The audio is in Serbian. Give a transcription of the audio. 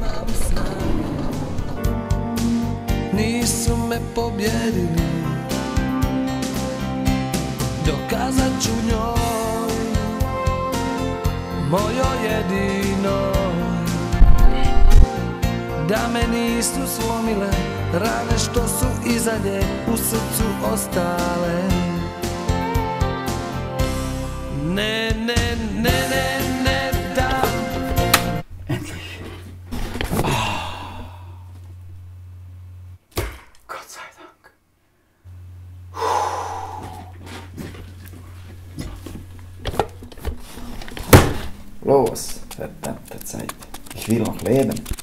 ali snage nisu me pobjedili. Dokazat ću njoj, mojoj jedinoj, da me nisu slomile rane što su iza nje u srcu ostale. Ne, ne, ne, ne, ne dam. Endlich. Gott sei Dank. Los, verdammte Zeit. Ich will noch leben.